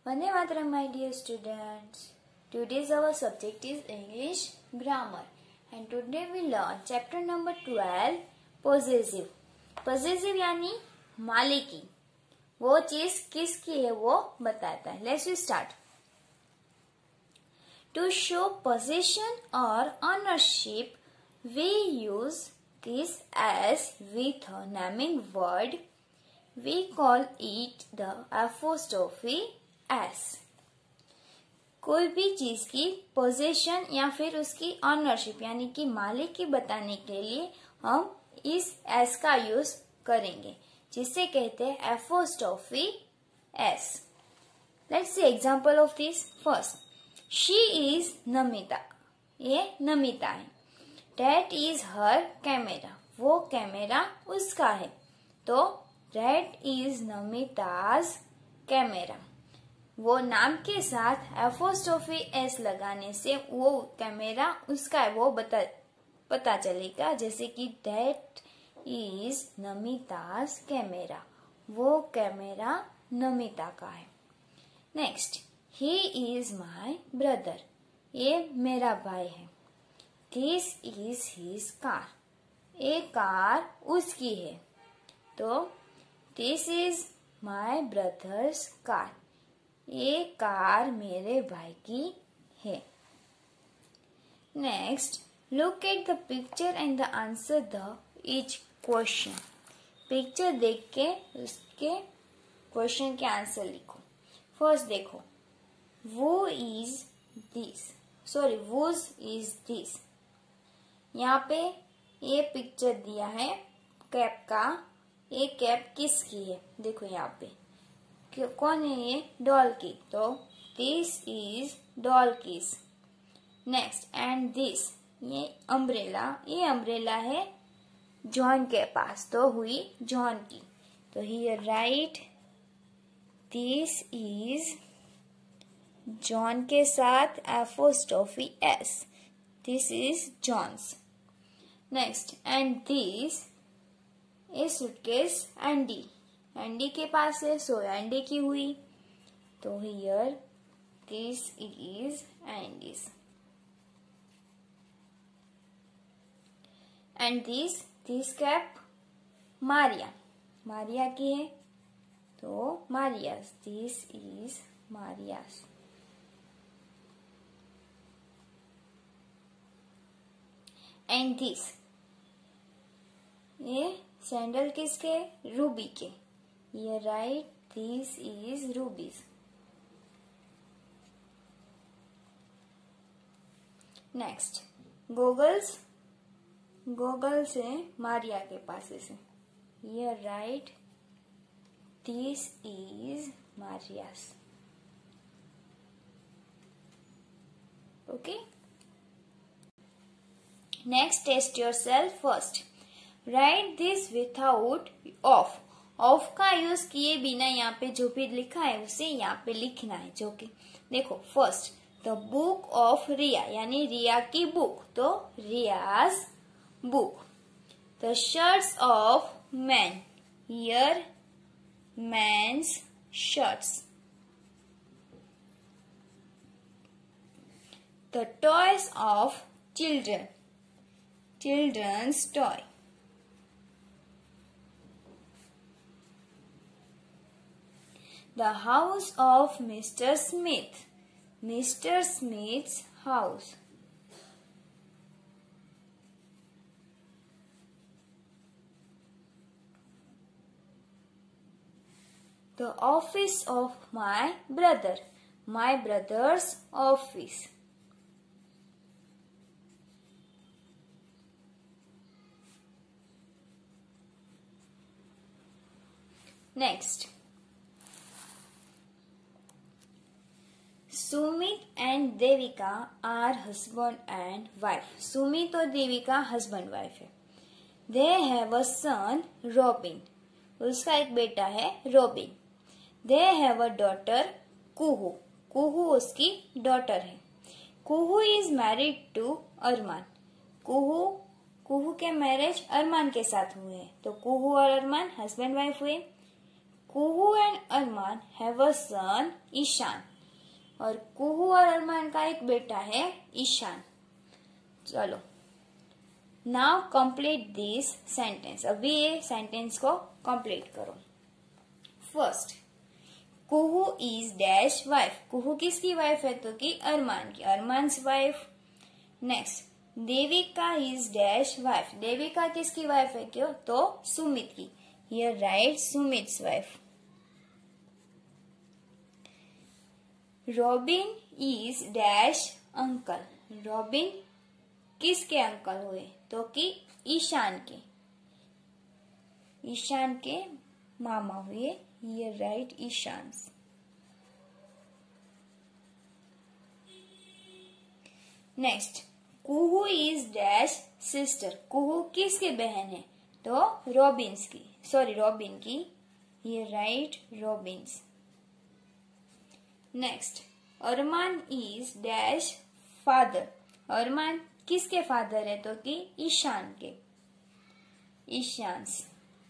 Vande Mataram, my dear students. Today's our subject is English grammar, and today we learn chapter number 12, possessive. Possessive यानी मालिकी, वो चीज किसकी है वो बताता है. Let's start. To show possession or ownership, we use this as with a naming word. We call it the apostrophe s. कोई भी चीज की पोजेशन या फिर उसकी ऑनरशिप यानी कि मालिकी बताने के लिए हम इस s का यूज करेंगे, जिसे कहते हैं apostrophe s. Let's see example of this. First, she is Namita. ये नमिता है. That is her camera. वो कैमरा उसका है. तो दैट इज नमिताज कैमरा. वो नाम के साथ एपोस्ट्रोफी s लगाने से वो कैमरा उसका है वो पता चलेगा. जैसे कि दैट इज नमिताज कैमरा. वो कैमरा नमिता का है. Next, he is my brother. ये मेरा भाई है. This is his car. ये कार उसकी है. तो this is my brother's car. ये कार मेरे भाई की है. Next, look at the picture and the answer the each question. Picture देख के उसके क्वेश्चन के आंसर लिखो. फर्स्ट देखो, वो is this. Sorry, whose is this. यहाँ पे ये पिक्चर दिया है कैप का. ये कैप किसकी है? देखो यहाँ पे कौन है? ये डॉल की. तो दिस इज डॉल कीज. नेक्स्ट, एंड दिस, ये अम्ब्रेला. ये अम्ब्रेला है जॉन के पास. तो हुई जॉन की. तो here write this is John के साथ apostrophe s. This is John's. Next, and this a suitcase Andy. Andy के पास है, सो एंडी की हुई. तो here this is Andy's. And this cap Maria. Maria की है. तो Maria's. This is Maria's. And this, ये सैंडल किसके? रूबी के. ये write this is Ruby's. Next, goggles. Goggles है मारिया के पास से. ये write this is Maria's. Okay. Next, test yourself. First, write this without of. Of का यूज किए बिना यहाँ पे जो भी लिखा है उसे यहाँ पे लिखना है. जो कि देखो, first, the book of Riya यानी रिया की बुक. तो Riya's book. The shirts of man. Here man's shirts. The toys of children. Children's toy. The house of Mr. Smith. Mr. Smith's house. The office of my brother. My brother's office. Next, Sumit and Devika are husband and wife. Sumit और Devika husband wife है. They have a son, Robin. उसका एक बेटा है Robin. They have a daughter, Kuhu. Kuhu उसकी daughter है. Kuhu is married to Arman. कुहू के marriage अरमान के साथ हुए हैं. तो कुहू और अरमान husband wife हुए. Kuhu and Arman have a son Ishaan. और कुहू और अरमान का एक बेटा है ईशान। चलो, नाउ कंप्लीट दिस सेंटेंस। अभी ये सेंटेंस को कंप्लीट करो। First, Kuhu is dash wife. Kuhu किसकी वाइफ है? तो कि अरमान की, Arman's wife. Next, Devika is dash wife. Devika किसकी वाइफ है? क्यों? तो सुमित की। Here write Sumit's wife. Robin is dash uncle. Robin किसके अंकल हुए? तो कि ईशान के, ईशान के मामा हुए। Here write Ishaan's. Next, Kuhu is dash sister. Kuhu किसके बहन है? तो रॉबिन्स की, सॉरी रॉबिन की। Here write Robin's. Next, Arman is dash father. Arman किसके फादर है? तो कि ईशान के, Ishaan's.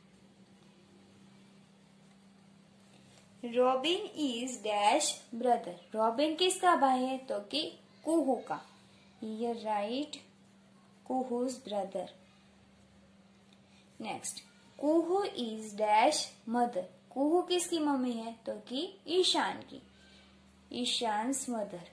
Robin is dash brother. Robin किसका भाई है? तो कि कुहू का। Here write Kuhu's brother. Next, Kuhu is dash mother. Kuhu किसकी मम्मी है? तो कि ईशान की, Ishaan's mother.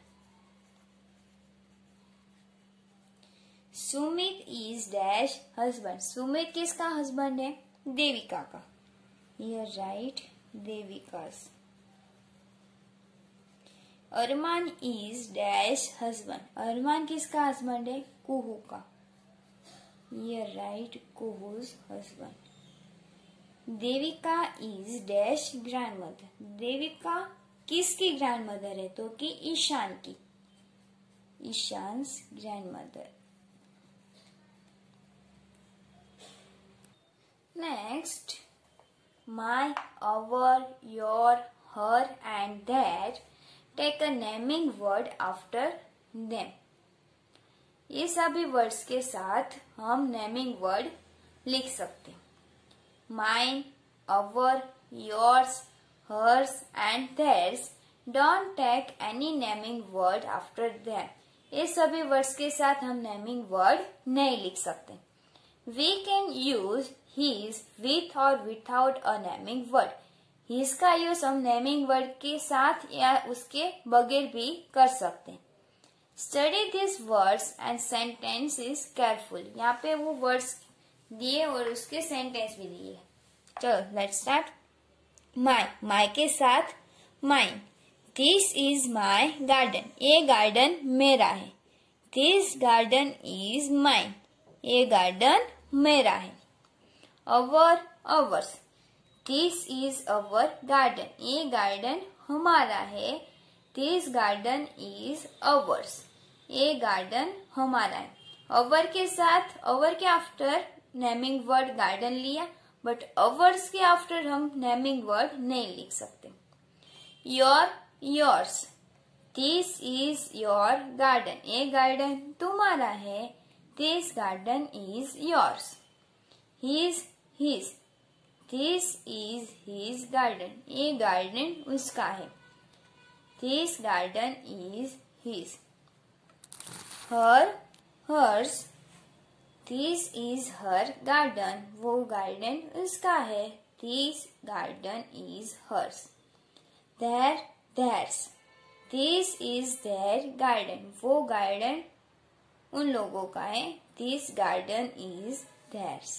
Sumit is dash husband. Sumit किसका हस्बैंड है? देविका का। Here write Devika's. Arman is dash husband. Arman किसका हस्बैंड है? कुहू का। Here write Kuhu's husband. Devika is dash grandmother. Devika किसकी ग्रैंडमदर है? तो कि ईशान की, Ishaan's grandmother. Next, my, our, your, her and that take a naming word after them. ये सभी वर्ड्स के साथ हम नेमिंग वर्ड लिख सकते हैं। Mine, our, yours, hers and theirs don't take any naming word after them. ये सभी वर्ड्स के साथ हम नेमिंग वर्ड नहीं लिख सकते। We can use his with or without a naming word. His का यूज हम नेमिंग वर्ड के साथ या उसके बगैर भी कर सकते हैं। Study these words and sentences carefully. यहाँ पे वो वर्ड्स दिए और उसके सेंटेंस भी दिए। चलो लेट्स स्टार्ट। माई, माई के साथ mine. This is my garden. ये गार्डन मेरा है। This garden is mine. ये गार्डन मेरा है। Our, ours. This is our garden. ये गार्डन हमारा है। This garden is ours. ये गार्डन हमारा है। अवर के साथ, अवर के आफ्टर नेमिंग वर्ड गार्डन लिया, बट अवर्स के आफ्टर हम नेमिंग वर्ड नहीं लिख सकते। Your, yours. This is your garden. ये गार्डन तुम्हारा है। This garden is yours. His, his. This is his garden. ये गार्डन उसका है। This garden is his. Her, hers. This is her garden. वो गार्डन उसका है। This garden is hers. Their, theirs. This is their garden. वो garden उन लोगों का है। This garden is theirs.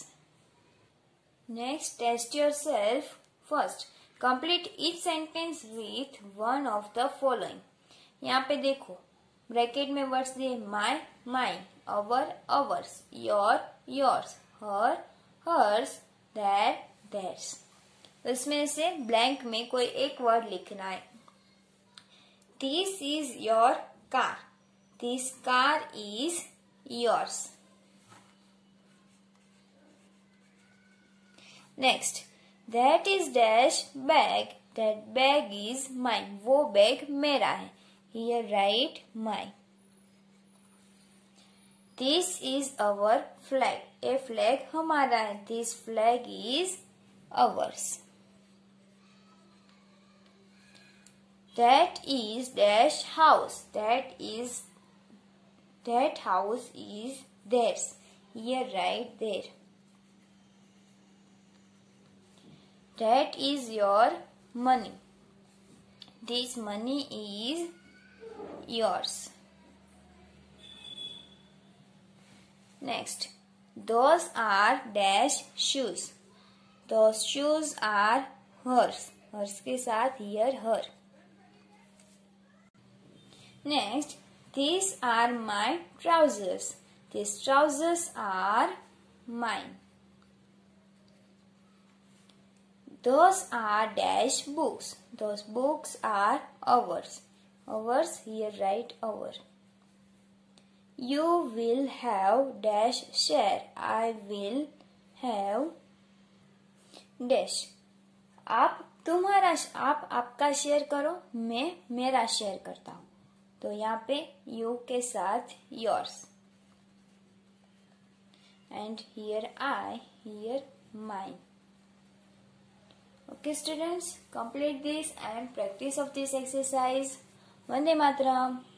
Next, test yourself. First, complete each sentence with one of the following. यहाँ पे देखो ब्रैकेट में वर्ड्स दिए। My, mine, our, ours, your, yours, her, hers, their, theirs. इसमें से ब्लैंक में कोई एक वर्ड लिखना है। This is your car. This car is yours. Next, that is dash bag. That bag is mine. वो बैग मेरा है। Here write mine. This is our flag. A flag हमारा है। This flag is ours. That is dash house. That house is theirs. Here write there. That is your money. This money is yours. Next, those are dash shoes. Those shoes are hers. Hers के साथ here her. Next, these are my trousers. These trousers are mine. Those are dash books. Those books are ours. Ours, here write our. You will have dash share. I will have dash. आप आपका share करो, मैं मेरा share करता हूँ. तो यहाँ पे you के साथ yours. And here I, here mine. Okay students, complete this and practice of this exercise. Vande Mataram.